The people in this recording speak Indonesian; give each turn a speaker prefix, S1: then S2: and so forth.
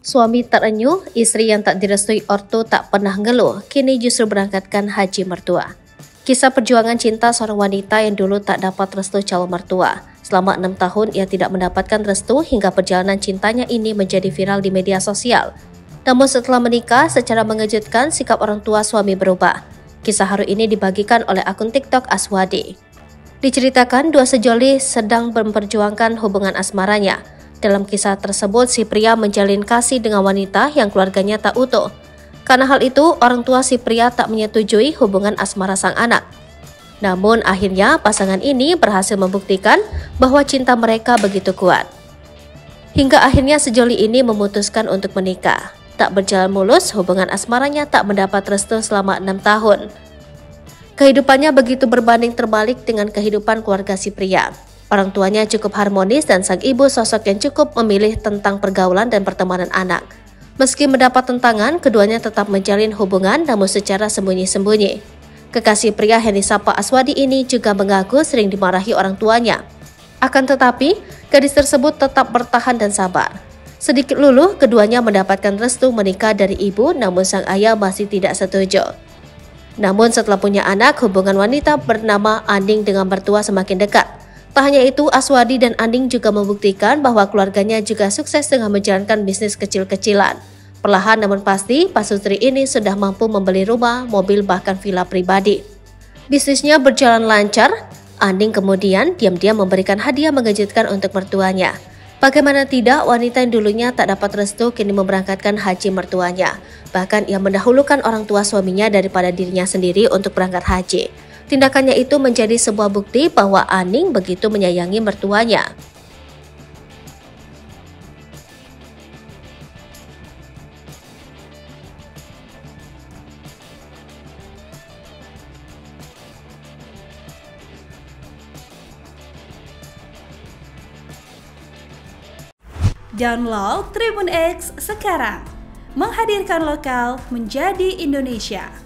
S1: Suami terenyuh, istri yang tak direstui ortu tak pernah ngeluh, kini justru berangkatkan haji mertua. Kisah perjuangan cinta seorang wanita yang dulu tak dapat restu calon mertua. Selama 6 tahun ia tidak mendapatkan restu hingga perjalanan cintanya ini menjadi viral di media sosial. Namun setelah menikah, secara mengejutkan sikap orang tua suami berubah. Kisah haru ini dibagikan oleh akun TikTok Aswadi. Diceritakan dua sejoli sedang memperjuangkan hubungan asmaranya. Dalam kisah tersebut, si pria menjalin kasih dengan wanita yang keluarganya tak utuh. Karena hal itu, orang tua si pria tak menyetujui hubungan asmara sang anak. Namun akhirnya pasangan ini berhasil membuktikan bahwa cinta mereka begitu kuat. Hingga akhirnya sejoli ini memutuskan untuk menikah. Tak berjalan mulus, hubungan asmaranya tak mendapat restu selama 6 tahun. Kehidupannya begitu berbanding terbalik dengan kehidupan keluarga si pria. Orang tuanya cukup harmonis dan sang ibu sosok yang cukup memilih tentang pergaulan dan pertemanan anak. Meski mendapat tentangan, keduanya tetap menjalin hubungan namun secara sembunyi-sembunyi. Kekasih pria yang disapa Aswadi ini juga mengaku sering dimarahi orang tuanya. Akan tetapi, gadis tersebut tetap bertahan dan sabar. Sedikit luluh, keduanya mendapatkan restu menikah dari ibu namun sang ayah masih tidak setuju. Namun setelah punya anak, hubungan wanita bernama Anding dengan mertua semakin dekat. Tak hanya itu, Aswadi dan Anding juga membuktikan bahwa keluarganya juga sukses dengan menjalankan bisnis kecil-kecilan. Perlahan namun pasti, pasutri ini sudah mampu membeli rumah, mobil, bahkan villa pribadi. Bisnisnya berjalan lancar, Anding kemudian diam-diam memberikan hadiah mengejutkan untuk mertuanya. Bagaimana tidak, wanita yang dulunya tak dapat restu kini memberangkatkan haji mertuanya. Bahkan ia mendahulukan orang tua suaminya daripada dirinya sendiri untuk berangkat haji. Tindakannya itu menjadi sebuah bukti bahwa Anding begitu menyayangi mertuanya.
S2: Download Tribun X sekarang, menghadirkan lokal menjadi Indonesia.